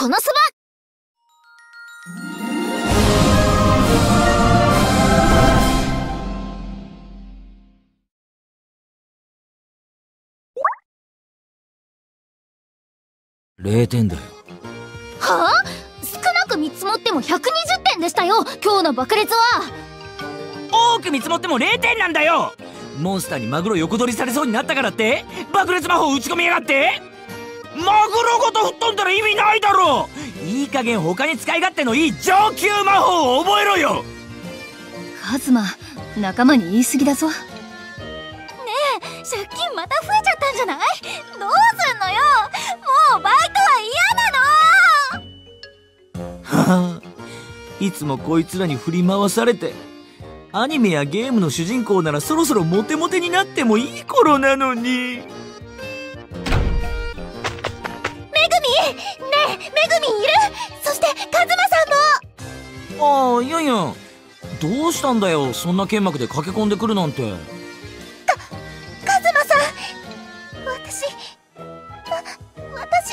このそば。 0点だよ。 はあ？少なく見積もっても120点でしたよ、今日の爆裂は。 多く見積もっても0点なんだよ。モンスターにマグロ横取りされそうになったからって爆裂魔法打ち込みやがって。マグロごと吹っ飛んだら意味ないだろ。いい加減他に使い勝手のいい上級魔法を覚えろよ。 カズマ、仲間に言い過ぎだぞ。 ねえ、借金また増えちゃったんじゃない？どうすんのよ。もうバイトは嫌なの。 はあ、いつもこいつらに振り回されて、アニメやゲームの主人公ならそろそろモテモテになってもいい頃なのに。 めぐみ、ねえ、めぐみいる？そしてカズマさんも。 ああ、いやいや、どうしたんだよ、そんな剣幕で駆け込んでくるなんて。 カズマさん、私カズマさんの子供が欲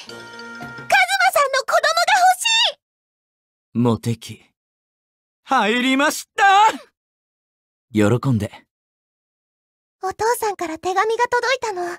しい。 モテ期入りました。喜んで。 お父さんから手紙が届いたの。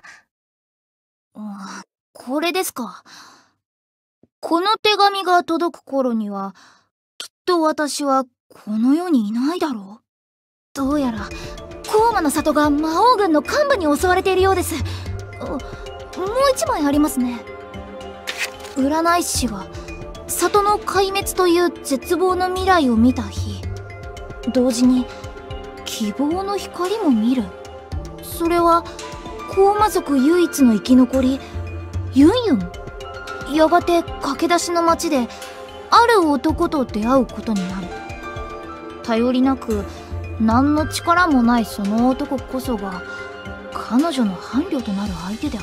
これですか。この手紙が届く頃にはきっと私はこの世にいないだろう。どうやら高魔の里が魔王軍の幹部に襲われているようです。もう一枚ありますね。占い師が里の壊滅という絶望の未来を見た日、同時に希望の光も見る。それは高魔族唯一の生き残りユンユン。やがて駆け出しの街である男と出会うことになる。頼りなく何の力もないその男こそが彼女の伴侶となる相手であった。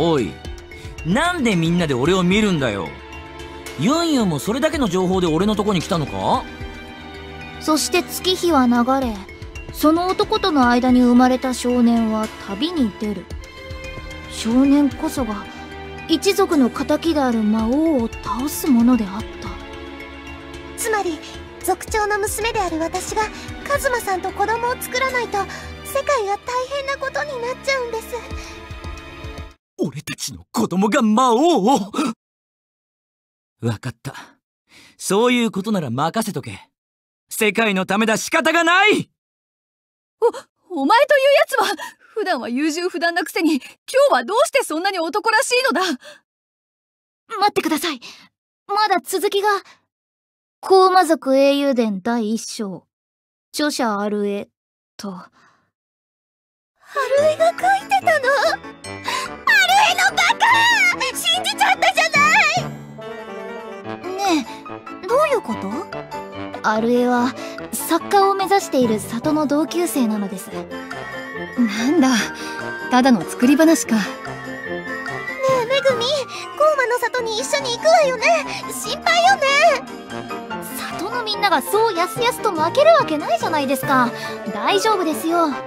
おい、なんでみんなで俺を見るんだよ。ユンユンもそれだけの情報で俺のとこに来たのか？ そして月日は流れ、その男との間に生まれた少年は旅に出る。少年こそが一族の仇である魔王を倒すものであった。つまり族長の娘である私がカズマさんと子供を作らないと世界が大変なことになっちゃうんです。 俺たちの子供が魔王を。わかった。そういうことなら任せとけ。世界のためだ、仕方がない。 お前というやつは普段は優柔不断なくせに今日はどうしてそんなに男らしいのだ。 待ってください。まだ続きが。高魔族英雄伝第1章。著者アルエと。アルエが書いてたの？アルエのバカ！信じちゃったじゃない！ねえ、どういうこと？アルエは作家を目指している里の同級生なのです。 なんだ、ただの作り話か。 ねえめぐみ、高魔の里に一緒に行くわよね。心配よね。里のみんながそうやすやすと負けるわけないじゃないですか。大丈夫ですよ。そんな。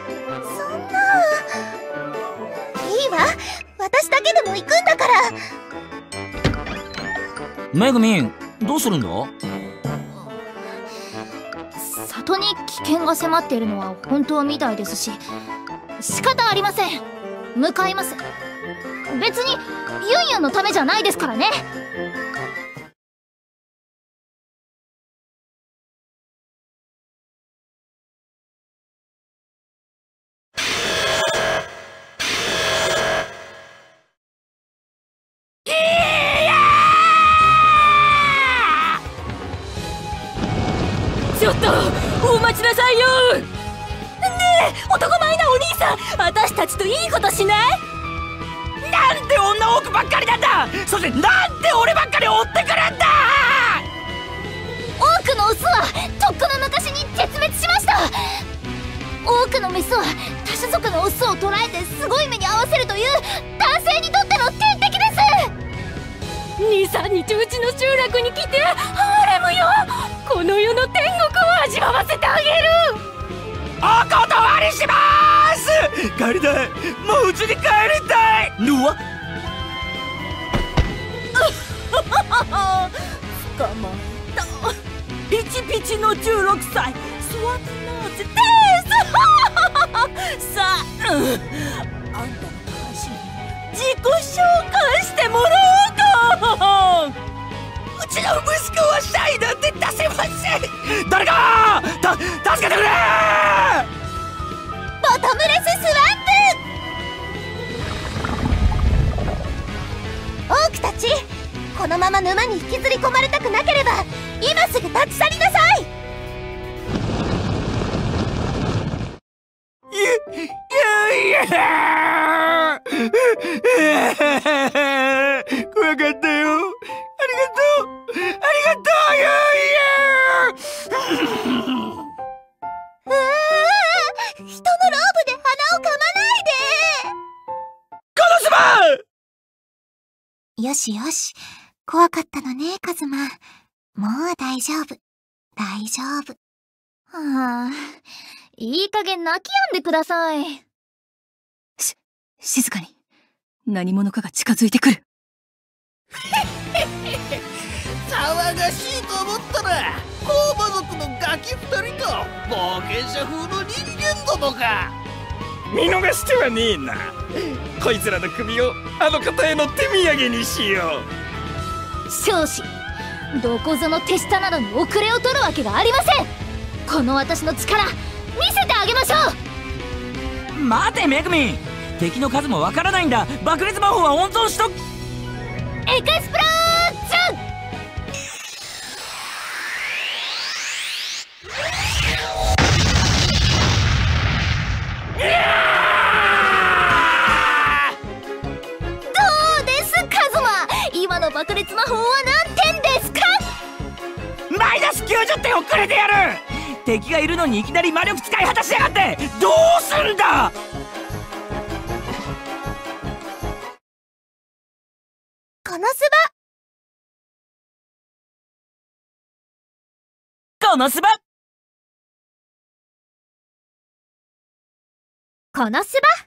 いいわ、私だけでも行くんだから。 めぐみん、どうするんだ？ 里に危険が迫っているのは本当みたいですし、仕方ありません。向かいます。別にユンユンのためじゃないですからね。 ちょっとお待ちなさいよ。ねえ、男前なお兄さん、私たちといいことしない？ なんで女多くばっかりなんだ。そしてなんで俺ばっかり追ってくるんだ。 多くのオスはとっくの昔に絶滅しました。多くのメスは他種族のオスを捕らえてすごい目に遭わせるという男性にとっての天敵です。 23日うちの集落に来てハーレムよ。この世の天国を味わわせてあげる。 お断りします。帰りたい。もう家に帰りたい。うわ、 捕まったピチピチの16歳スワティナーゼですさあ、あんたの話に自己紹介してもらおうか。 うちの息子はシャイなんて出せません。誰か助けてくれ。 ボトムレススワンプ。オークたち、このまま沼に引きずり込まれたくなければ今すぐ立ち去りなさい。 怖かったよ。ありがとう人のローブで鼻をかまないで。 このスマよしよし、怖かったのねカズマ。もう大丈夫大丈夫。はあ、いい加減泣き止んでください。 静かに。何者かが近づいてくる。 騒がしいと思ったらコウマ族のガキ2人か。冒険者風の人間どもか。 見逃してはねえな。こいつらの首をあの方への手土産にしよう。 少子、どこぞの手下などに遅れを取るわけがありません。この私の力見せてあげましょう。 待てめぐみん、敵の数もわからないんだ。爆裂魔法は温存しとエクスプロージョン。どうですカズマ、今の爆裂魔法は何点ですか。 マイナス90点をくれてやる。敵がいるのにいきなり魔力使い果たしやがってどうすんだ。 このスバ、 このスバ、 このスバ。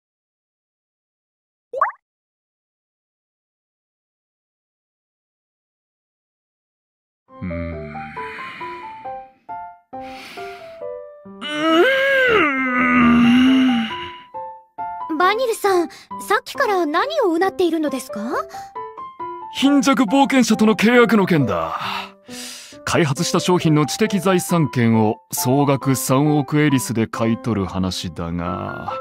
バニルさん、さっきから何をうなっているのですか。 貧弱冒険者との契約の件だ。開発した商品の知的財産権を総額3億エリスで買い取る話だが、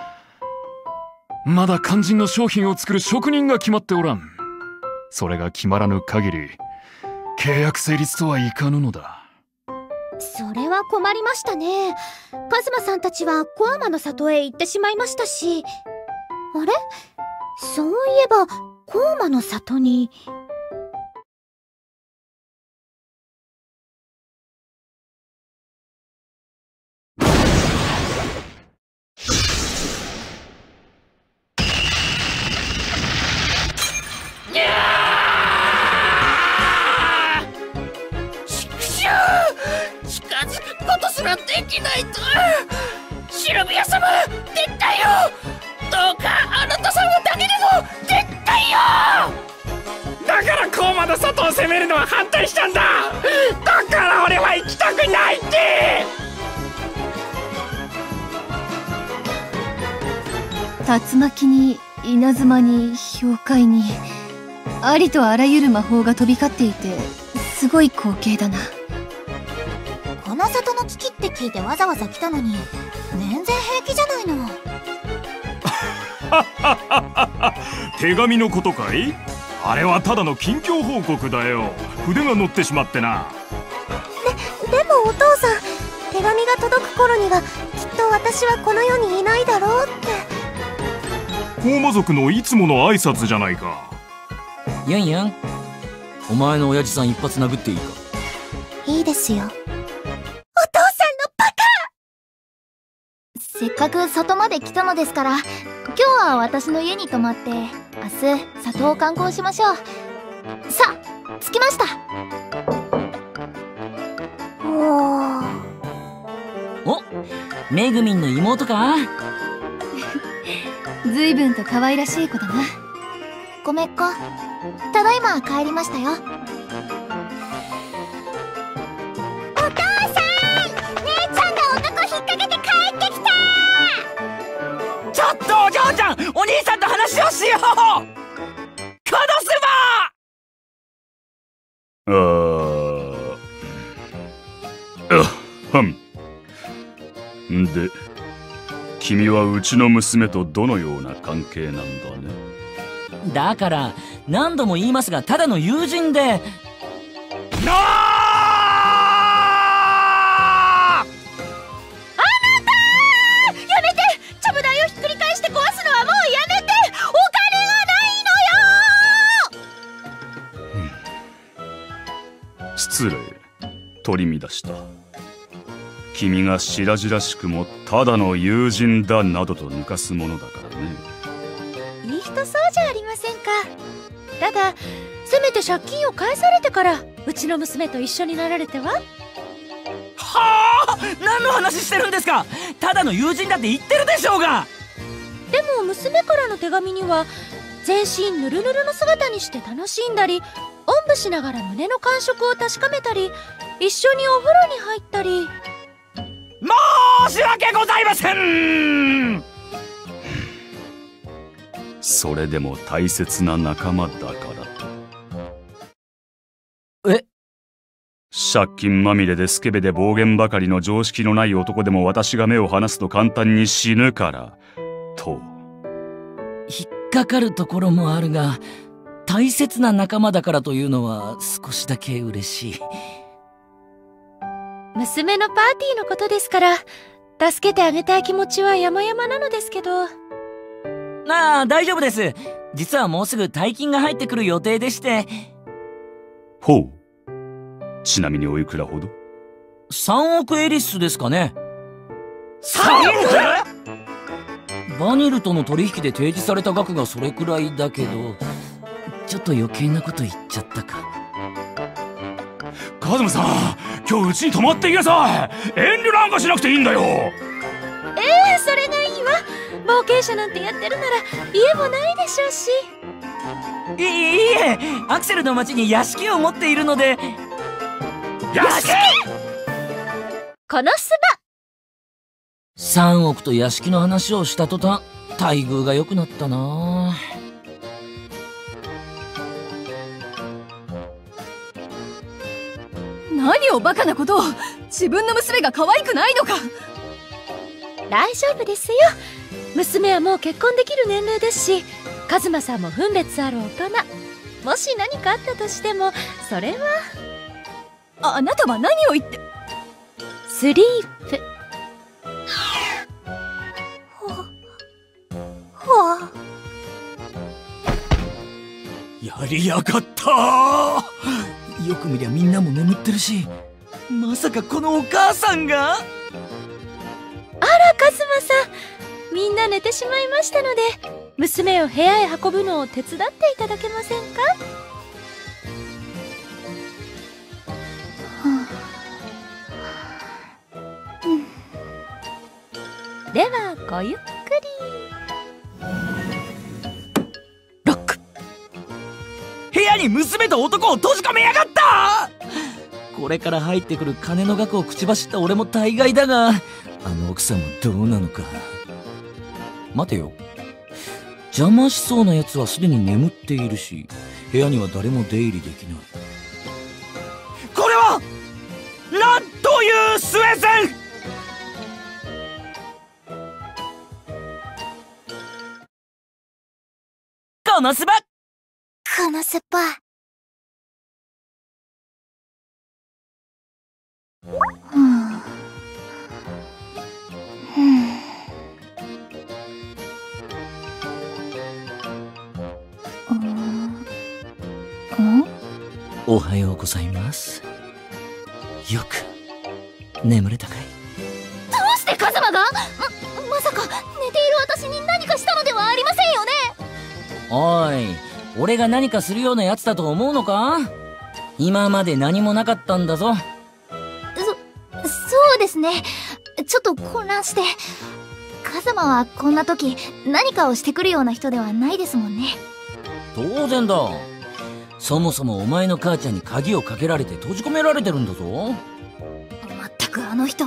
まだ肝心の商品を作る職人が決まっておらん。それが決まらぬ限り契約成立とはいかぬのだ。 それは困りましたね。カズマさんたちはコアマの里へ行ってしまいましたし、あれ、そういえばコアマの里に近づくことすらできないと。シルビア様、絶対よ。どうかあなた様だけでも絶対よ。 だからコウマの里を攻めるのは反対したんだ。だから俺は行きたくないって。 竜巻に稲妻に氷塊にありとあらゆる魔法が飛び交っていて、すごい光景だな。 この里の危機って聞いてわざわざ来たのに全然平気じゃないの。 手紙のことかい？あれはただの近況報告だよ。筆が乗ってしまってな。 でもお父さん、手紙が届く頃にはきっと私はこの世にいないだろうって。 コウマ族のいつもの挨拶じゃないか。 ユンユン、お前の親父さん一発殴っていいか。 いいですよ。お父さんのバカ。せっかく里まで来たのですから、今日は私の家に泊まって明日里を観光しましょう。さあ、着きました。 お、めぐみんの妹か。 ずいぶんと可愛らしい子だな。 ごめっこ。ただいま帰りましたよ。お父さん、姉ちゃんが男引っ掛けて帰ってきた。 ちょっとお嬢ちゃん、お兄さんと話をしよう。カドスはん。で、君はうちの娘とどのような関係なんだね。 だから何度も言いますが、ただの友人で。なあ！ やめて！ちゃぶ台をひっくり返して壊すのはもうやめて！お金がないのよ！ 失礼。取り乱した。君が白々しくもただの友人だなどと抜かすものだからね。 いい人そうじゃありませんか。ただせめて借金を返されてからうちの娘と一緒になられては。 はあ、何の話してるんですか。ただの友人だって言ってるでしょうが。 でも娘からの手紙には全身ぬるぬるの姿にして楽しんだり、おんぶしながら胸の感触を確かめたり、一緒にお風呂に入ったり。 申し訳ございません。 それでも大切な仲間だからと。 え？ 借金まみれでスケベで暴言ばかりの常識のない男でも私が目を離すと簡単に死ぬからと。 引っかかるところもあるが、大切な仲間だからというのは少しだけ嬉しい。 娘のパーティーのことですから助けてあげたい気持ちは山々なのですけど。 ああ、大丈夫です。実はもうすぐ大金が入ってくる予定でして。 ほう。ちなみにおいくらほど ？3億エリスですかね。 3億？ バニルとの取引で提示された額がそれくらいだけど、ちょっと余計なこと言っちゃったか。 カズマさん、今日うちに泊まっていきなさい。遠慮なんかしなくていいんだよ。 それがいいわ。冒険者なんてやってるなら家もないでしょうし。 いいえ、アクセルの町に屋敷を持っているので。 屋敷！ このス 3億と屋敷の話をした途端、待遇が良くなったな。 何をバカなことを。自分の娘が可愛くないのか。大丈夫ですよ。娘はもう結婚できる年齢ですし、カズマさんも分別ある大人。もし何かあったとしてもそれは。あなたは何を言って。スリープ。 やりやがった。よく見りゃみんなも眠ってるし、まさかこのお母さんが。 あらカズマさん、みんな寝てしまいましたので娘を部屋へ運ぶのを手伝っていただけませんか。ではごゆっくり。ロック。 部屋に娘と男を閉じ込めやがった。これから入ってくる金の額を口走った俺も大概だが、あの奥さんもどうなのか。待てよ、邪魔しそうな奴はすでに眠っているし、部屋には誰も出入りできない。これはなんというスウェセン。このスパ。 このスパ。 おはようございます。よく眠れたかい？ どうしてカズマが？まさか寝ている私に何かしたのではありませんよね？ おい、俺が何かするようなやつだと思うのか？今まで何もなかったんだぞ。 そうですね。ちょっと混乱して。カズマはこんな時何かをしてくるような人ではないですもんね。 当然だ。そもそもお前の母ちゃんに鍵をかけられて閉じ込められてるんだぞ。 まったくあの人は。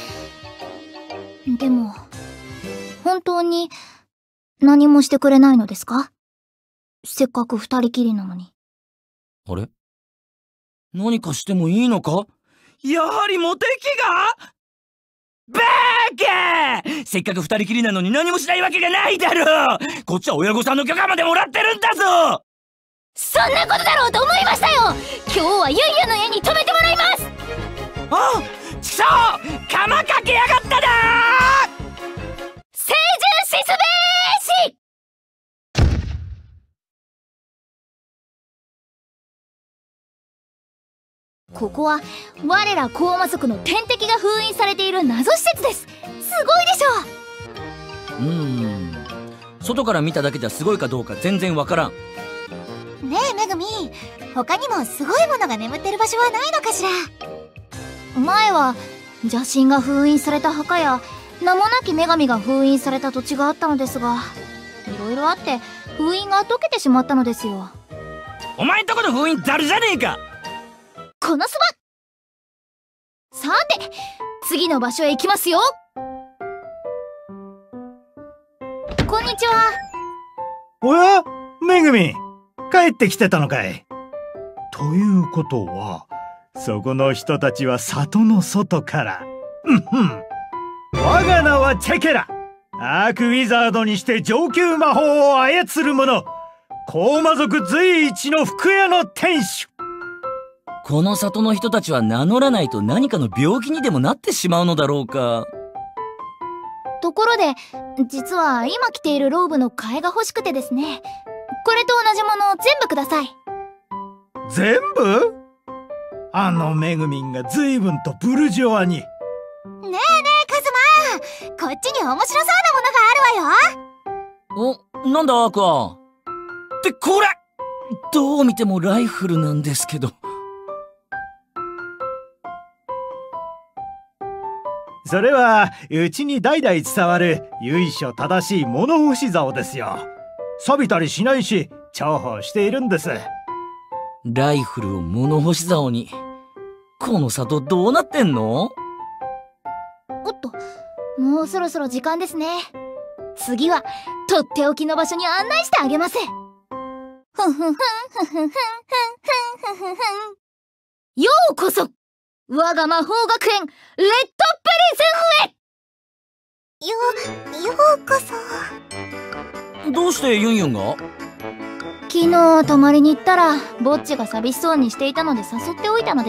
でも、本当に何もしてくれないのですか？せっかく二人きりなのに。 あれ？何かしてもいいのか？やはりモテ期が？バーカ！せっかく二人きりなのに何もしないわけがないだろう。こっちは親御さんの許可までもらってるんだぞ。 そんなことだろうと思いましたよ。今日はユンユンの家に泊めてもらいます。 あ、ちくしょう！釜かけやがっただー！ 聖獣シスベーシ！ここは我ら高魔族の天敵が封印されている謎施設です。すごいでしょ。外から見ただけじゃすごいかどうか全然わからん。 ねえめぐみ、他にもすごいものが眠ってる場所はないのかしら。前は邪神が封印された墓や名もなき女神が封印された土地があったのですが、いろいろあって封印が解けてしまったのですよ。 お前んとこの封印ざるじゃねえか。 このそば。さて次の場所へ行きますよ。こんにちは。 おや、めぐみ、帰ってきてたのかい。ということは、そこの人たちは里の外から。我が名はチェケラ。アークウィザードにして上級魔法を操る者、高魔族随一の服屋の店主。 この里の人たちは名乗らないと何かの病気にでもなってしまうのだろうか。 ところで、実は今着ているローブの替えが欲しくてですね。これと同じものを全部ください。 全部？あのめぐみんが随分とブルジョアに。ねえねえカズマ、こっちに面白そうなものがあるわよ。 お、なんだアークは。ってこれ！どう見てもライフルなんですけど。 それはうちに代々伝わる由緒正しい物干し竿ですよ。錆びたりしないし重宝しているんです。 ライフルを物干し竿に。この里どうなってんの？ おっと、もうそろそろ時間ですね。次はとっておきの場所に案内してあげます。ふんふんふんふんふんふんふんふんふんふん。ようこそ我が魔法学園レッドプリズンへ。ようこそ。 どうしてユンユンが？ 昨日泊まりに行ったらぼっちが寂しそうにしていたので誘っておいたのです。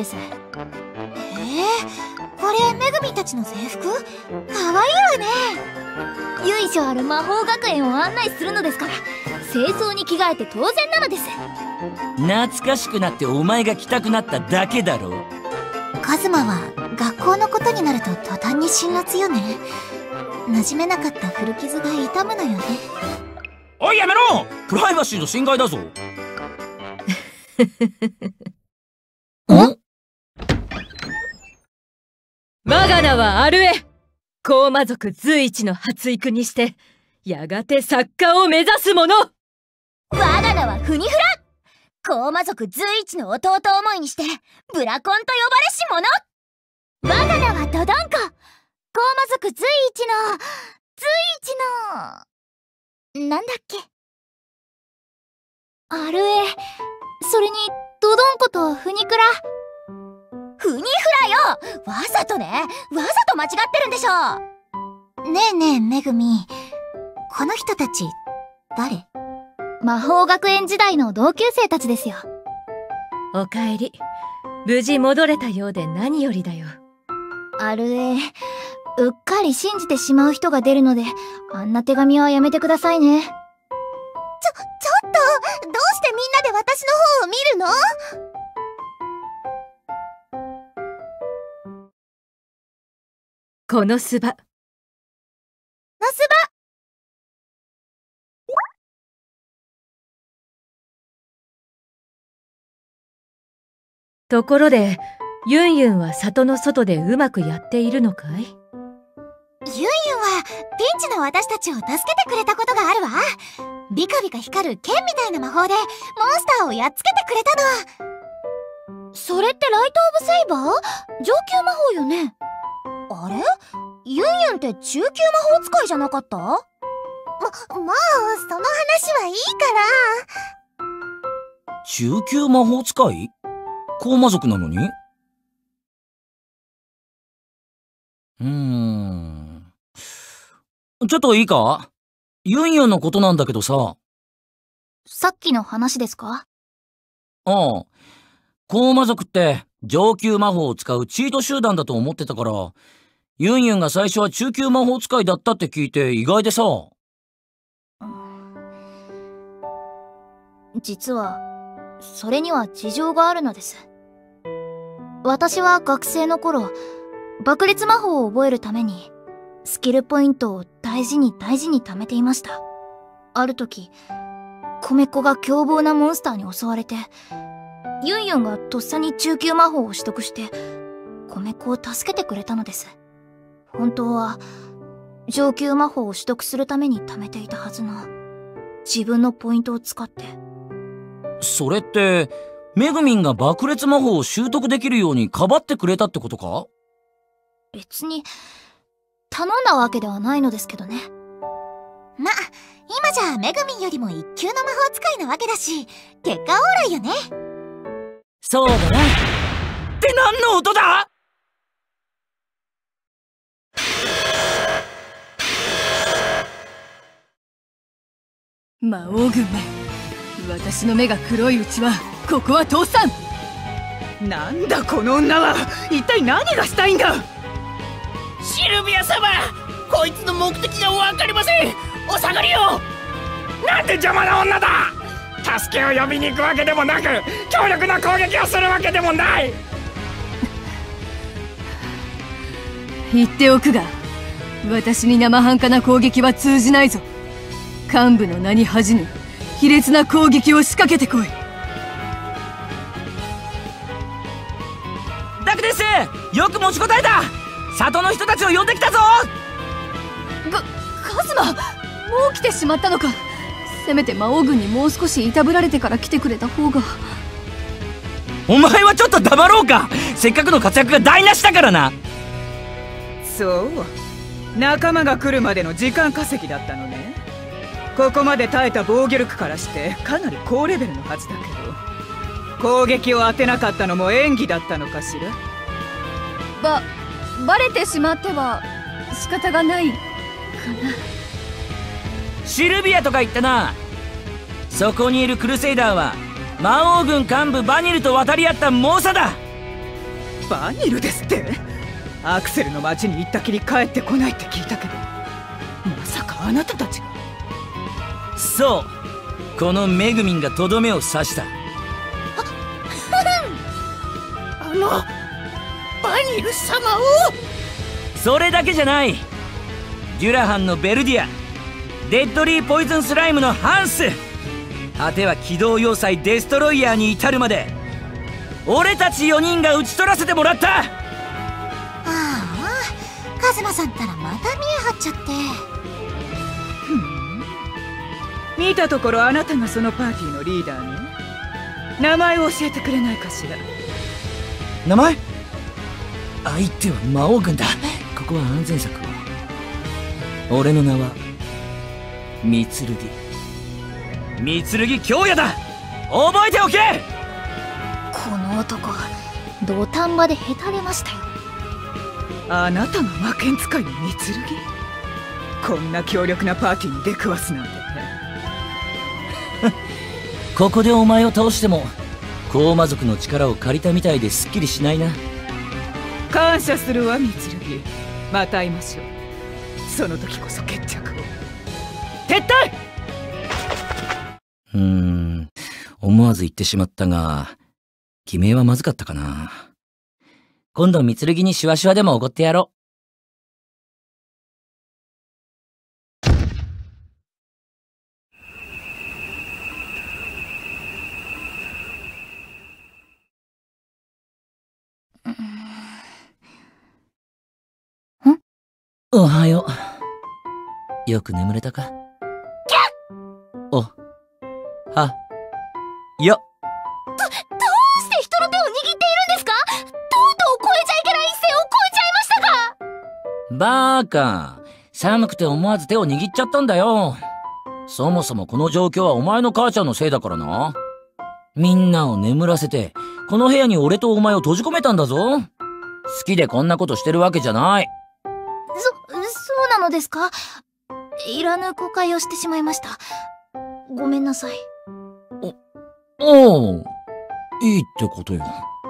これめぐみたちの制服？かわいいわね。由緒ある魔法学園を案内するのですから正装に着替えて当然なのです。 懐かしくなってお前が着たくなっただけだろ。 カズマは学校のことになると途端に辛辣よね。馴染めなかった古傷が痛むのよね。 おいやめろ！プライバシーの侵害だぞ。 我が名はアルエ。高魔族随一の発育にしてやがて作家を目指す者。 我が名はフニフラ。高魔族随一の弟思いにしてブラコンと呼ばれし者。我が名はドドンコ。高魔族随一のなんだっけ。あるえ。それにドドンコとフニクラ。フニフラよ。わざとね。わざと間違ってるんでしょ。ねえねえめぐみ、この人たち誰？魔法学園時代の同級生たちですよ。 おかえり。無事戻れたようで何よりだよ。 あるえ、うっかり信じてしまう人が出るので、あんな手紙はやめてくださいね。ちょっと、どうしてみんなで私の方を見るの？ このスバ。 のスバ。 ところで、ユンユンは里の外でうまくやっているのかい？ ユンユンはピンチの私たちを助けてくれたことがあるわ。 ビカビカ光る剣みたいな魔法でモンスターをやっつけてくれたの。それってライトオブセイバー？上級魔法よね。あれ？ユンユンって中級魔法使いじゃなかった？もうその話はいいから。 中級魔法使い？高魔族なのに？ちょっといいか？ユンユンのことなんだけどさ。 さっきの話ですか？ ああ。高魔族って上級魔法を使うチート集団だと思ってたから、ユンユンが最初は中級魔法使いだったって聞いて意外でさ。 実は、それには事情があるのです。私は学生の頃、爆裂魔法を覚えるために、スキルポイントを大事に大事に貯めていました。ある時、米っ子が凶暴なモンスターに襲われて、ユンユンがとっさに中級魔法を取得して、米っ子を助けてくれたのです。本当は、上級魔法を取得するために貯めていたはずの、自分のポイントを使って。 それって、メグミンが爆裂魔法を習得できるようにかばってくれたってことか？ 別に、頼んだわけではないのですけどね。ま、今じゃメグミンよりも一級の魔法使いなわけだし、結果オーライよね。 そうだな。って何の音だ？ 魔王軍め、私の目が黒いうちはここは通さん。 なんだこの女は、一体何がしたいんだ？シルビア様、こいつの目的が分かりません。お下がりを。 なんて邪魔な女だ。助けを呼びに行くわけでもなく、強力な攻撃をするわけでもない。 言っておくが、私に生半可な攻撃は通じないぞ。幹部の名に恥じぬ卑劣な攻撃を仕掛けてこい。 ダクです。よく持ちこたえた。里の人たちを呼んできたぞ。 カズマ、もう来てしまったのか。せめて魔王軍にもう少しいたぶられてから来てくれた方が。 お前はちょっと黙ろうか。せっかくの活躍が台無しだからな。 そう、仲間が来るまでの時間稼ぎだったのね。ここまで耐えた防御力からしてかなり高レベルのはずだけど、攻撃を当てなかったのも演技だったのかしら。 バレてしまっては仕方がないかな。 シルビアとか言ったな。そこにいるクルセイダーは魔王軍幹部バニルと渡り合った猛者だ。 バニルですって？アクセルの町に行ったきり帰ってこないって聞いたけど、まさかあなたたちが。 そう、このメグミンがとどめを刺した。 あのバニル様を。 それだけじゃない。デュラハンのベルディア、デッドリーポイズンスライムのハンス、果ては機動要塞デストロイヤーに至るまで、俺たち4人が討ち取らせてもらった。 ああ、カズマさんったらまた見え張っちゃって。 見たところあなたがそのパーティーのリーダーね。名前を教えてくれないかしら。 名前？相手は魔王軍だ。ここは安全策を。俺の名は三剣。三剣京也だ。覚えておけ。 この男、土壇場でへたれましたよ。 あなたが魔剣使いの三剣？こんな強力なパーティーに出くわすなんてね。 ここでお前を倒しても高魔族の力を借りたみたいですっきりしないな。 感謝するわ三剣。また会いましょう。その時こそ決着を。撤退。 思わず言ってしまったが、決めはまずかったかな。今度三剣にシュワシュワでもおごってやろう。おはよう。よく眠れたか？ お、は、よ。 どうして人の手を握っているんですか？とうとう超えちゃいけない一線を超えちゃいましたか？ バーカ、寒くて思わず手を握っちゃったんだよ。そもそもこの状況はお前の母ちゃんのせいだからな。みんなを眠らせて、この部屋に俺とお前を閉じ込めたんだぞ。好きでこんなことしてるわけじゃない。 そうなのですか？いらぬ誤解をしてしまいました。ごめんなさい。 おう、いいってことよ。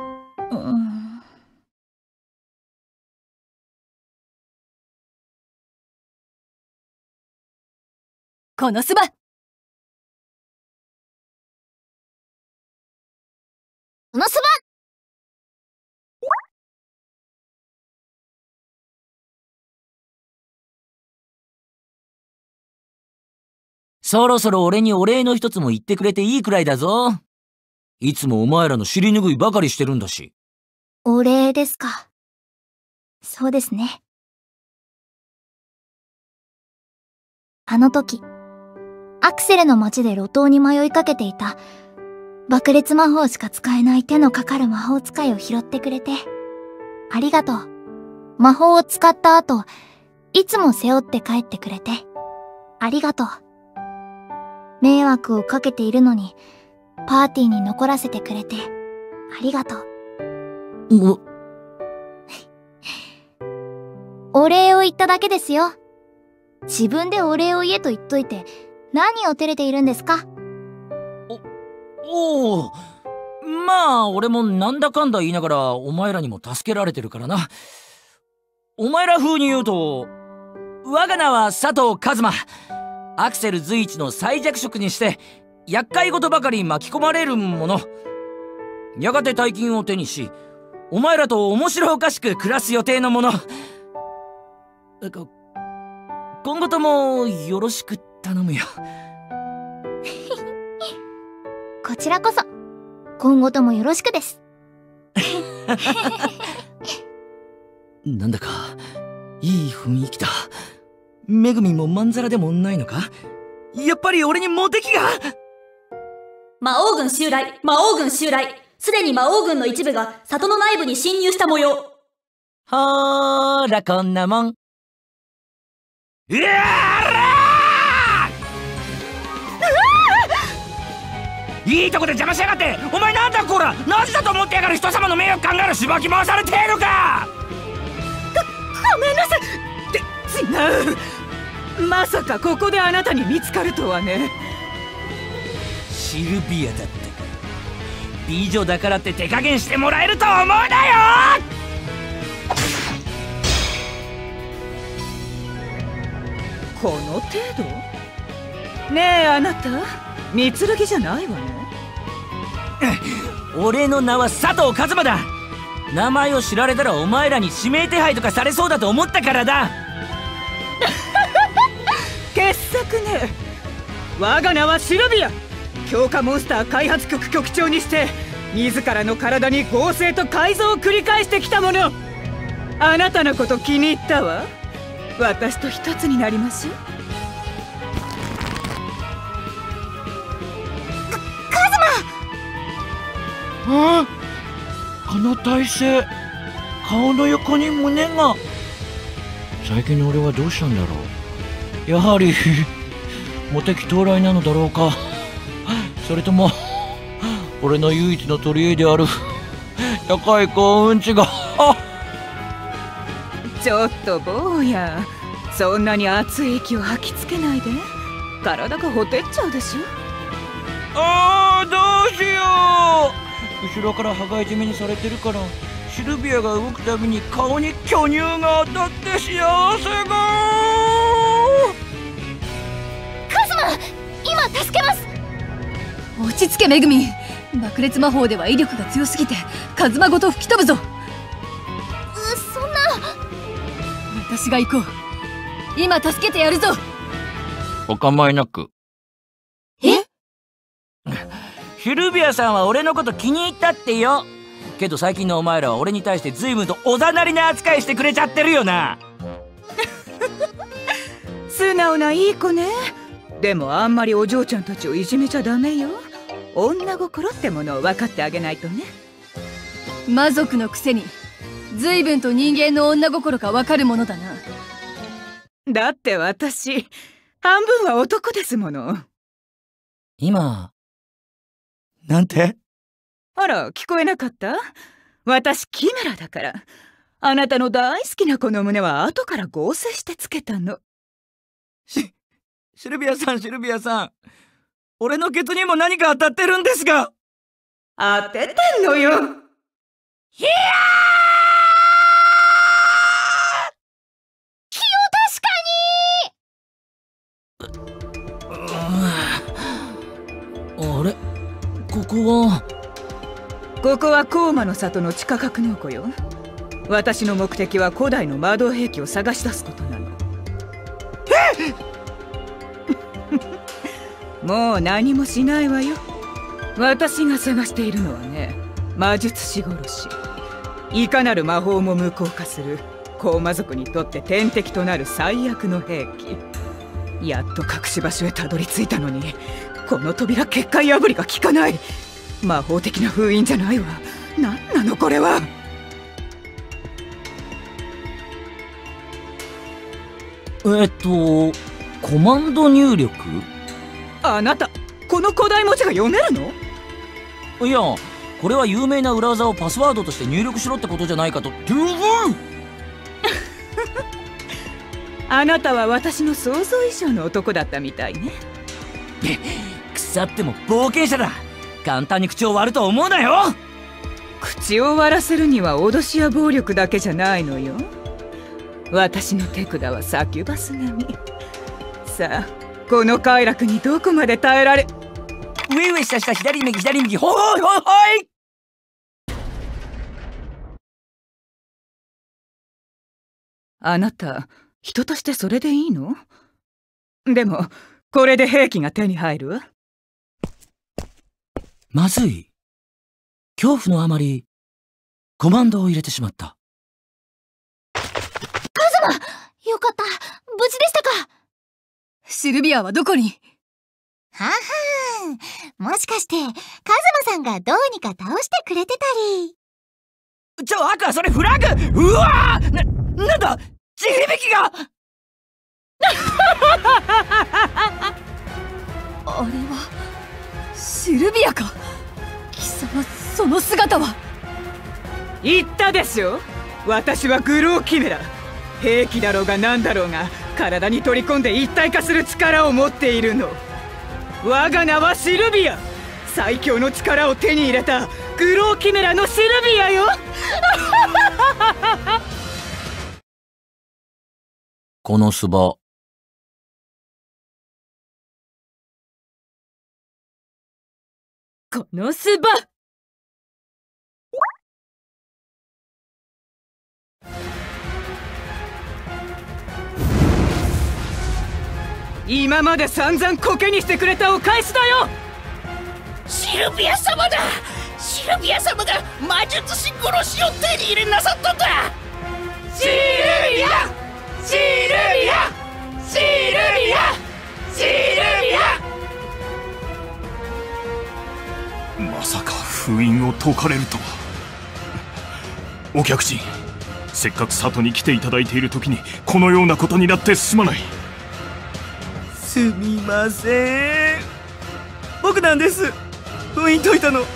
このすば。 このすば。 そろそろ俺にお礼の一つも言ってくれていいくらいだぞ。いつもお前らの尻拭いばかりしてるんだし。 お礼ですか。そうですね。あの時、アクセルの街で路頭に迷いかけていた、爆裂魔法しか使えない手のかかる魔法使いを拾ってくれて、ありがとう。魔法を使った後、いつも背負って帰ってくれて、ありがとう。迷惑をかけているのに、パーティーに残らせてくれて、ありがとう。お礼を言っただけですよ。自分でお礼を言えと言っといて、何を照れているんですか？ おお、まあ俺もなんだかんだ言いながらお前らにも助けられてるからな。お前ら風に言うと、我が名は佐藤一馬。アクセル随一の最弱色にして厄介事ばかり巻き込まれるもの。やがて大金を手にし、お前らと面白おかしく暮らす予定のもの。今後ともよろしく頼むよ。 こちらこそ今後ともよろしくです。 なんだかいい雰囲気だ。めぐみもまんざらでもないのか？やっぱり俺にモテ期が。 魔王軍襲来、魔王軍襲来。すでに魔王軍の一部が里の内部に侵入した模様。 ほーらこんなもん。うわーいいとこで邪魔しやがって。お前なんだこら、何時だと思ってやがる。人様の迷惑考えるしばき回されているか。 ごめんなさい。違う。まさかここであなたに見つかるとはね。 シルビアだったか。美女だからって手加減してもらえると思うなよ。 この程度？ねえあなた、三剣じゃないわね。 俺の名は佐藤一馬だ。名前を知られたらお前らに指名手配とかされそうだと思ったからだ。 傑作ね。我が名はシルビア。強化モンスター開発局局長にして自らの体に合成と改造を繰り返してきたもの。あなたのこと気に入ったわ。私と一つになりましょう。 あの体勢、顔の横に胸が。最近の俺はどうしたんだろう。やはりモテ期到来なのだろうか。それとも俺の唯一の取り柄である高い幸運値が。 ちょっと坊や、そんなに熱い息を吐きつけないで。体がほてっちゃうでしょ。 ああ、どうしよう。後ろから羽交い締めにされてるから、シルビアが動くたびに顔に巨乳が当たって幸せが。 カズマ、今助けます。 落ち着けめぐみ。爆裂魔法では威力が強すぎてカズマごと吹き飛ぶぞ。 そんな。 私が行こう。今助けてやるぞ。 お構いなく。 え？ シルビアさんは俺のこと気に入ったってよ。けど最近のお前らは俺に対して随分とおざなりな扱いしてくれちゃってるよな。 素直ないい子ね。 でもあんまりお嬢ちゃんたちをいじめちゃダメよ。女心ってものを分かってあげないとね。 魔族のくせに随分と人間の女心が分かるものだな。 だって私半分は男ですもの。 今なんて？ あら、聞こえなかった？私キメラだから。あなたの大好きな子の胸は後から合成してつけたの。 シルビアさん、シルビアさん、俺のケツにも何か当たってるんですが。 当ててんのよ。 ひや気を確かに。 あれ、ここはコーマの里の地下格納庫よ。私の目的は古代の魔導兵器を探し出すことなの。もう何もしないわよ。私が探しているのはね、魔術師殺し。いかなる魔法も無効化するコーマ族にとって天敵となる最悪の兵器。やっと隠し場所へたどり着いたのに、この扉結界破りが効かない。魔法的な封印じゃないわ。何なのこれは。 コマンド入力？ あなた、この古代文字が読めるの？ いや、これは有名な裏技をパスワードとして入力しろってことじゃないかと。 あなたは私の想像以上の男だったみたいね。 腐っても冒険者だ。簡単に口を割ると思うなよ。 口を割らせるには脅しや暴力だけじゃないのよ。私の手札はサキュバス並み。さあ、この快楽にどこまで耐えられ。 上上下下左右左右、ほいほいほいほい。 あなた、人としてそれでいいの？でもこれで兵器が手に入るわ。 まずい。恐怖のあまりコマンドを入れてしまった。 カズマ、よかった。無事でしたか？ シルビアはどこに？ ははーん。もしかして、カズマさんがどうにか倒してくれてたり。 アクア、それフラグ！うわー！なんだ！地響きが！ あれはシルビアか。貴様、その姿は。 言ったでしょ、私はグローキメラ。兵器だろうが何だろうが体に取り込んで一体化する力を持っているの。我が名はシルビア。最強の力を手に入れたグローキメラのシルビアよ。 このスバ、 このスバ。 今まで散々コケにしてくれたお返しだよ。 シルビア様だ。シルビア様が魔術師殺しを手に入れなさったんだ。シルビア、シルビア、シルビア、シルビア。 まさか封印を解かれるとは。お客人、せっかく里に来ていただいている時にこのようなことになってすまない。 すみません。僕なんです。封印解いたの。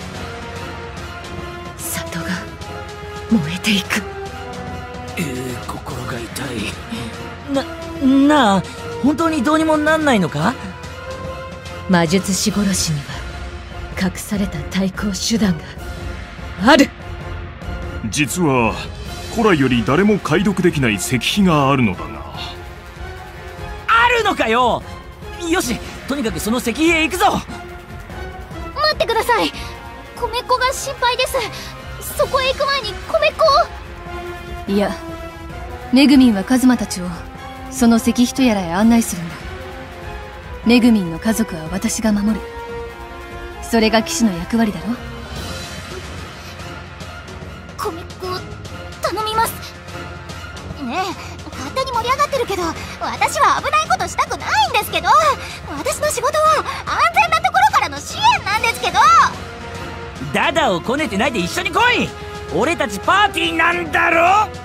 里が燃えていく。 心が痛い。なあ、本当にどうにもなんないのか？ 魔術師殺しには隠された対抗手段がある。 実は古来より誰も解読できない石碑があるのだが。 あるのかよ。よし、とにかくその石碑へ行くぞ。 待ってください。米っ子が心配です。そこへ行く前に米っ子を。 いや、めぐみんはカズマたちをその石碑とやらへ案内するんだ。めぐみんの家族は私が守る。それが騎士の役割だろ。 米っ子頼みます。ねえ、勝手に盛り上がってるけど、私は危ないことしたくないんですけど。私私の仕事は安全なところからの支援なんですけど。 ダダをこねてないで一緒に来い。俺たちパーティーなんだろ。 殺せ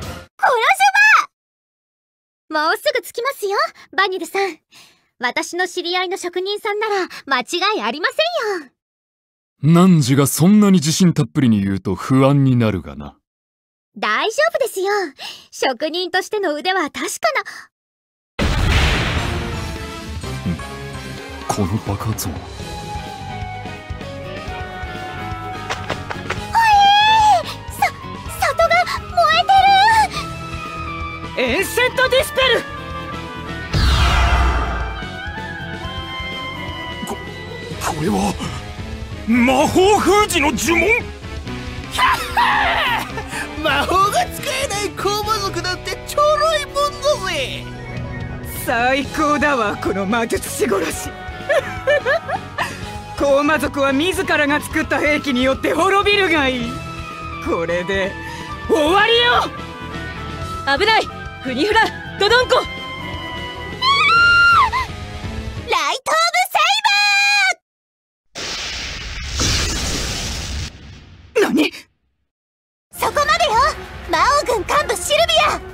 ば。もうすぐ着きますよ、バニルさん。私の知り合いの職人さんなら間違いありませんよ。 汝がそんなに自信たっぷりに言うと不安になるがな。 大丈夫ですよ。職人としての腕は確かな。 この爆発音。 里が燃えてる。 エンセントディスペル。 これは魔法封じの呪文。 魔法が使えない高魔族なんてちょろいもんだぜ。 最高だわ、この魔術師殺し。高魔族は自らが作った兵器によって滅びるがいい。これで終わりよ。 危ない。フニフラドドンコ。 ライトオブセイバー。 何？ そこまでよ、魔王軍幹部シルビア。ユン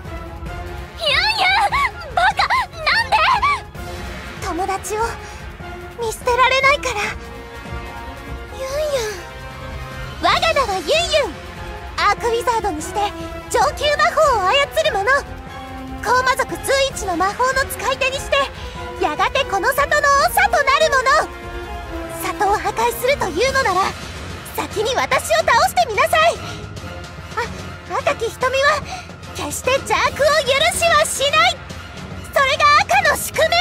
ユン、バカ、なんで？友達を見捨てられないから。ユンユン、我が名はユンユン。アークウィザードにして上級魔法を操る者。高魔族随一の魔法の使い手にして、やがてこの里の長となる者。里を破壊するというのなら先に私を倒してみなさい。赤き瞳は決して邪悪を許しはしない。それが赤の宿命。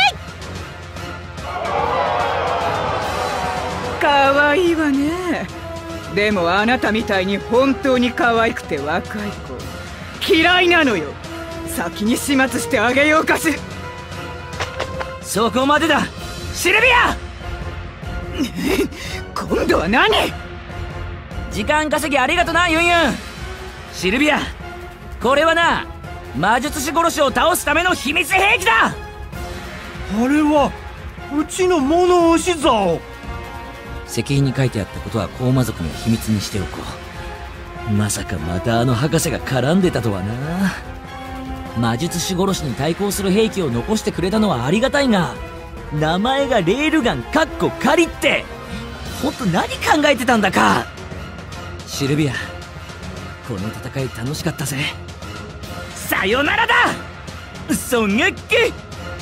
かわいいわね。でもあなたみたいに本当に可愛くて若い子嫌いなのよ。先に始末してあげようかし。 そこまでだシルビア。 今度は何？ 時間稼ぎありがとなユンユン。シルビア、これはな、魔術師殺しを倒すための秘密兵器だ。 あれはうちの物押し竿。 石碑に書いてあったことは高魔族には秘密にしておこう。まさかまたあの博士が絡んでたとはな。魔術師殺しに対抗する兵器を残してくれたのはありがたいが、名前がレールガンカッコ仮って、ほんと何考えてたんだか。シルビア、この戦い楽しかったぜ。さよならだ狙撃。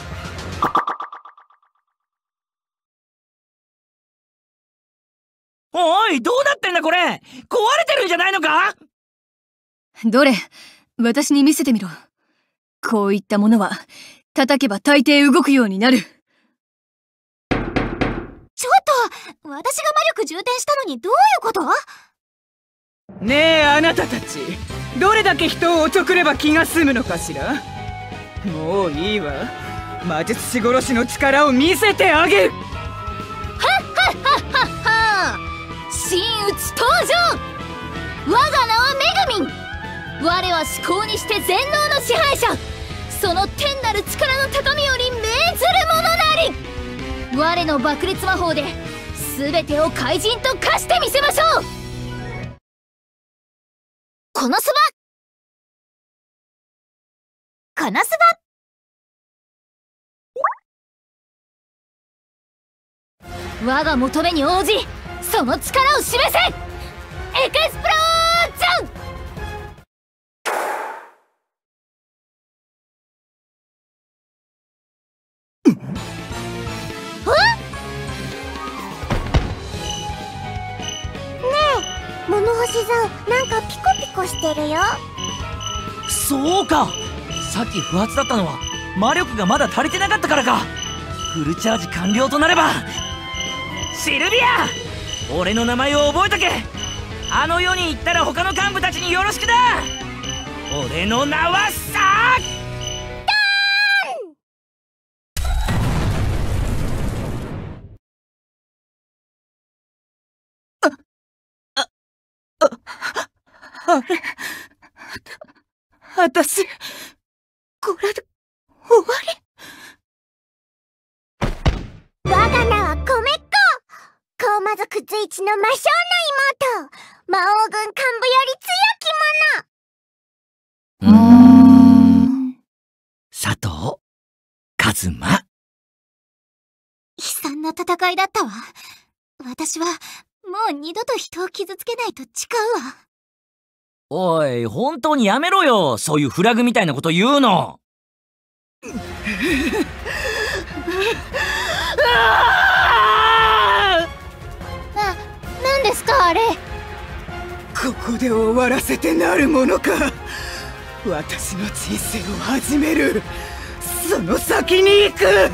おい、どうなってんだこれ。壊れてるんじゃないのか。 どれ、私に見せてみろ。こういったものは叩けば大抵動くようになる。 ちょっと、私が魔力充填したのにどういうこと？ ねえあなたたち、どれだけ人をおちょくれば気が済むのかしら。もういいわ。魔術師殺しの力を見せてあげる。 真打ち登場。我が名はメグミン。我は至高にして全能の支配者。その天なる力の高みより命ずる者なり。我の爆裂魔法で全てを怪人と化してみせましょう。このそば、このそば。我が求めに応じその力を示せ。エクスプロージョン。物干しさん、なんかピコピコしてるよ。 そうか、さっき不発だったのは魔力がまだ足りてなかったからか。フルチャージ完了となれば。シルビア、俺の名前を覚えとけ。あの世に行ったら他の幹部たちによろしくだ。俺の名はサー私、これで終わり？ 術一の魔性の妹、魔王軍幹部より強き者。 佐藤一馬。 悲惨な戦いだったわ。私はもう二度と人を傷つけないと誓うわ。 おい、本当にやめろよ、そういうフラグみたいなこと言うの。 何ですかあれ。 ここで終わらせてなるものか。私の人生を始める。その先に行く。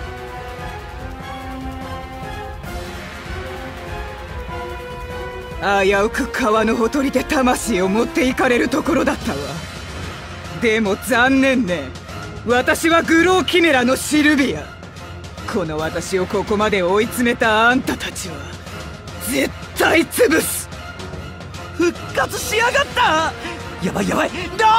危うく川のほとりで魂を持っていかれるところだったわ。でも残念ね。私はグローキメラのシルビア。この私をここまで追い詰めたあんたたちは絶対潰す。 復活しやがった。やばいやばい。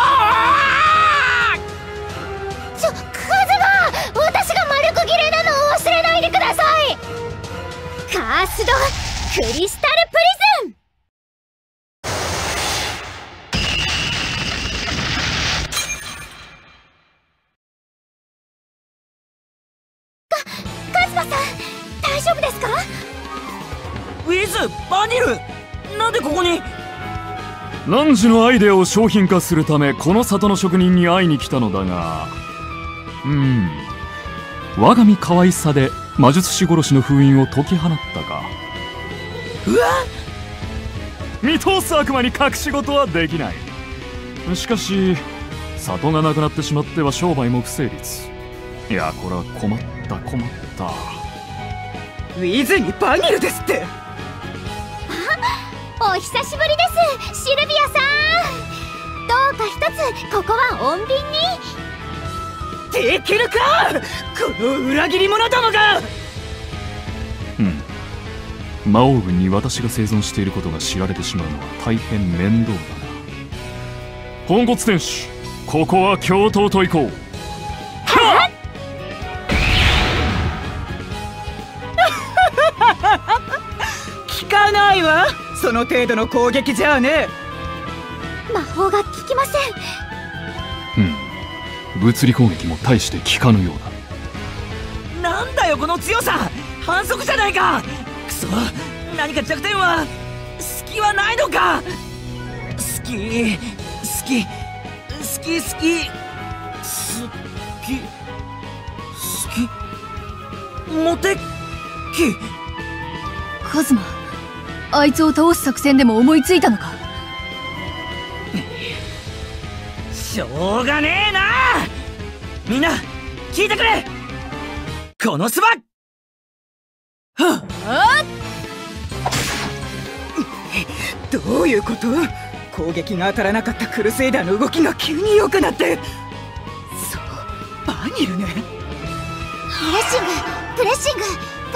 カズマ、私が丸く切れなのを忘れないでください。カースドクリスタルプリズン。カズマさん、大丈夫ですか？ ウィズ、バニル、なんでここに？ 汝のアイデアを商品化するためこの里の職人に会いに来たのだが、我が身可愛さで魔術師殺しの封印を解き放ったか。 うわっ、 見通す悪魔に隠し事はできない。しかし里がなくなってしまっては商売も不成立。いや、これは困った困った。 ウィズにバニルですって。 お久しぶりです、シルビアさん。どうか一つここは穏便に。 できるか、この裏切り者どもが。 魔王軍に私が生存していることが知られてしまうのは大変面倒だな。ポンコツ天使、ここは共闘と行こう。はっ効かないわ、その程度の攻撃じゃあね。 魔法が効きません。 物理攻撃も大して効かぬようだ。なんだよこの強さ、反則じゃないか。くそ、何か弱点は、隙はないのか。好きモテキ。 カズマ、あいつを倒す作戦でも思いついたのか？ しょうがねえな。みんな聞いてくれ。このスバどういうこと？攻撃が当たらなかったクルセイダーの動きが急に良くなって。そう、バニルね。 プレッシング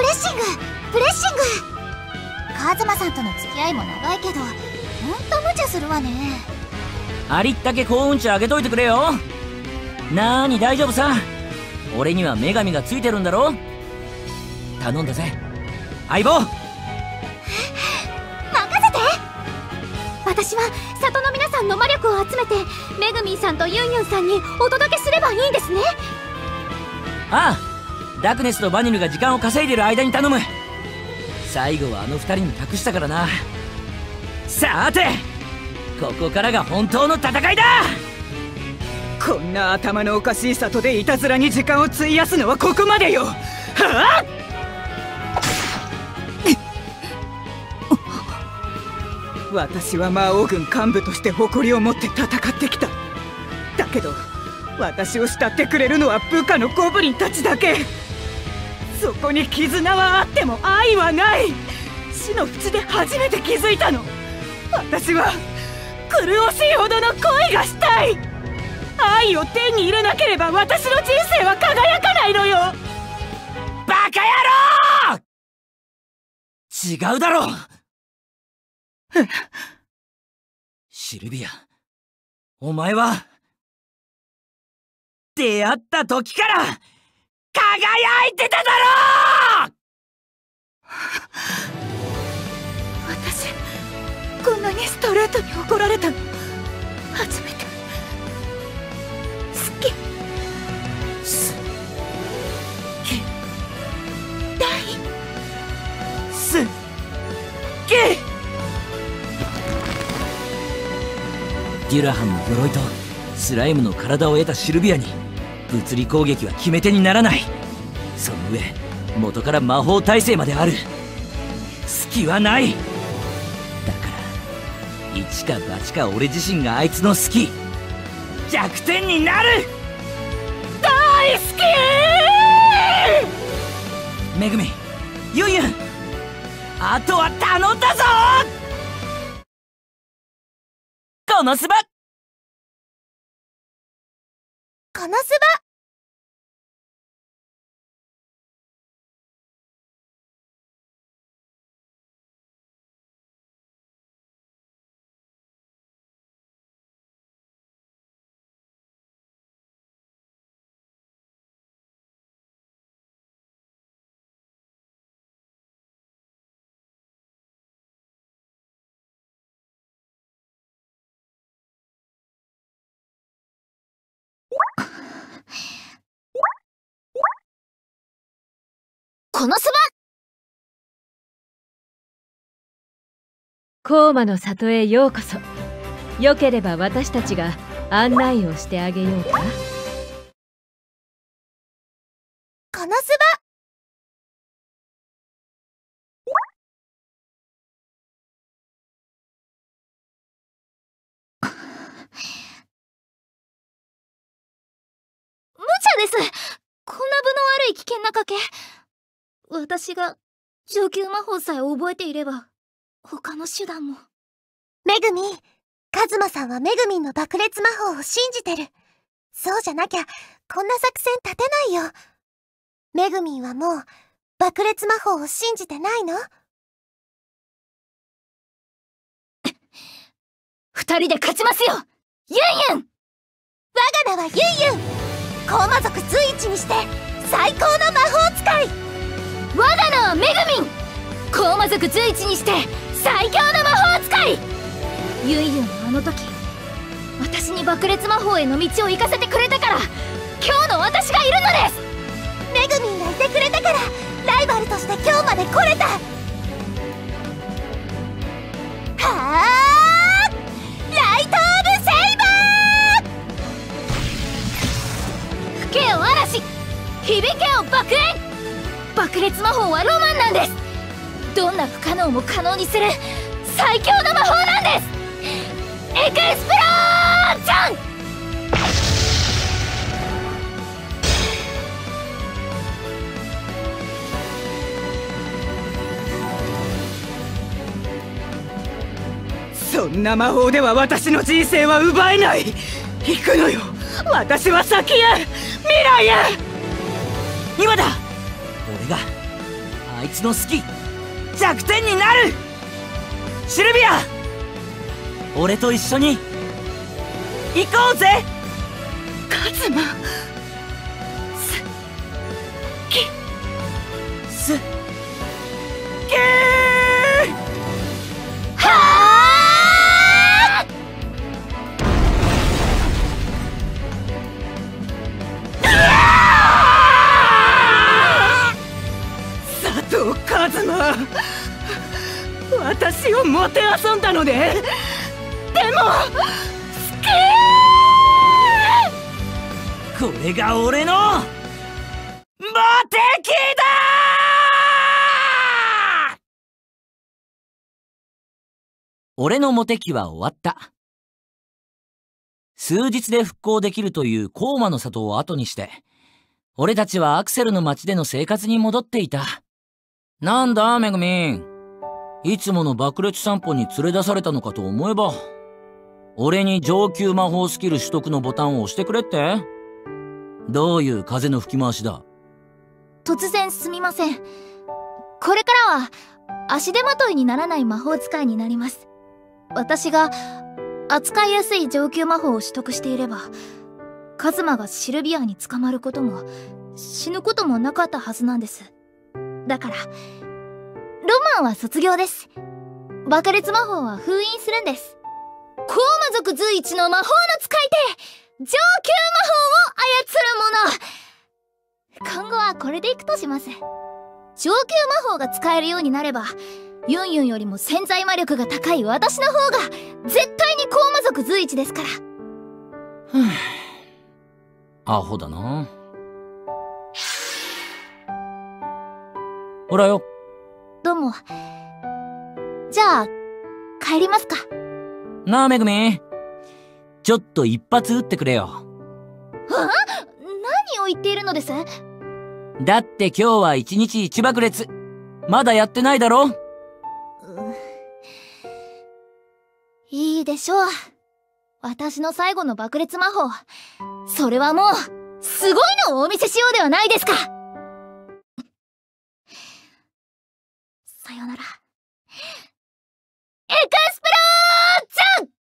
カズマさんとの付き合いも長いけど、ほんと無茶するわね。 ありったけ幸運値あげといてくれよ。なーに、大丈夫さ。俺には女神がついてるんだろ。頼んだぜ相棒。 任せて。私は里の皆さんの魔力を集めてめぐみんさんとユンユンさんにお届けすればいいんですね。 ああ、ダクネスとバニルが時間を稼いでる間に頼む。最後はあの二人に託したからな。さて、ここからが本当の戦いだ。 こんな頭のおかしい里でいたずらに時間を費やすのはここまでよ。はあ私は魔王軍幹部として誇りを持って戦ってきた。だけど私を慕ってくれるのは部下のゴブリンたちだけ。そこに絆はあっても愛はない。死の淵で初めて気づいたの。私は苦しいほどの恋がしたい。愛を手に入れなければ私の人生は輝かないのよ。 バカ野郎。違うだろ。シルビア、お前は出会った時から輝いてただろ。 私こんなにストレートに怒られたの初めて。好き。 すけ大すげデュラハンの鎧とスライムの体を得たシルビアに物理攻撃は決め手にならない。その上元から魔法耐性まである。隙はない。だから一か八か俺自身があいつの好き弱点になる。大好きめぐみ、ユンユン、あとは頼んだぞ。このスバこのスバこのスバコーマの里へようこそ。よければ私たちが案内をしてあげようか。 このスバ無茶です。こんな分の悪い危険な賭け。私が上級魔法さえ覚えていれば他の手段も。 めぐみ、カズマさんはめぐみんの爆裂魔法を信じてる。そうじゃなきゃこんな作戦立てないよ。めぐみんはもう爆裂魔法を信じてないの？ 二人で勝ちますよ、ユンユン。 我が名はユンユン。コーマ族随一にして最高の魔法使い。 我が名はめぐみん。コーマ族随一にして最強の魔法使い。ユンユンはあの時私に爆裂魔法への道を行かせてくれたから今日の私がいるのです。 めぐみんがいてくれたからライバルとして今日まで来れた。はあ、ライト・オブ・セイバー。 吹けよ嵐、響けよ爆炎。爆裂魔法はロマンなんです。どんな不可能も可能にする最強の魔法なんです。エクスプロージョン。 そんな魔法では私の人生は奪えない。行くのよ、私は先へ、未来へ。 今だ。俺があいつの好き弱点になる。シルビア、俺と一緒に行こうぜ。 カズマ、 すっげー。 はあ。 佐藤カズマ、私をもてあそんだのね。でもこれが俺のモテ期だ。俺のモテ期は終わった。数日で復興できるというコーマの里を後にして俺たちはアクセルの町での生活に戻っていた。なんだめぐみん、いつもの爆裂散歩に連れ出されたのかと思えば、俺に上級魔法スキル取得のボタンを押してくれって？どういう風の吹き回しだ？ 突然すみません。これからは足手まといにならない魔法使いになります。私が扱いやすい上級魔法を取得していればカズマがシルビアに捕まることも死ぬこともなかったはずなんです。だからロマンは卒業です。 爆裂魔法は封印するんです。高魔族随一の魔法の使い手、上級魔法を操る者。今後はこれでいくとします。上級魔法が使えるようになれば、ユンユンよりも潜在魔力が高い私の方が絶対に高魔族随一ですから。 アホだな。ほらよ。 どうも。じゃあ帰りますか。 なあめぐみ、ちょっと一発撃ってくれよ。 何を言っているのです？ だって今日は一日一爆裂、まだやってないだろ。 いいでしょう。私の最後の爆裂魔法、それはもうすごいのをお見せしようではないですか。さよなら。エクスプロージョン！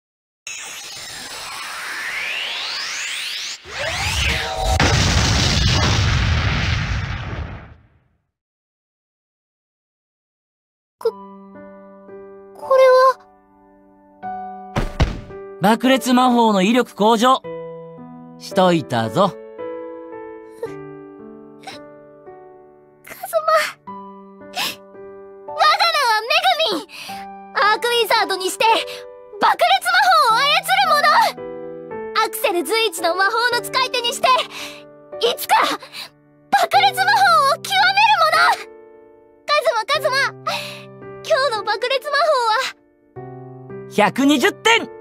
これは爆裂魔法の威力向上しといたぞ。 カズマ、我が名はメグミン。アークウィザードにして爆裂魔法を操る者、アクセル随一の魔法の使い手にしていつか爆裂魔法を極める者。カズマ、今日の爆裂魔法は 120点。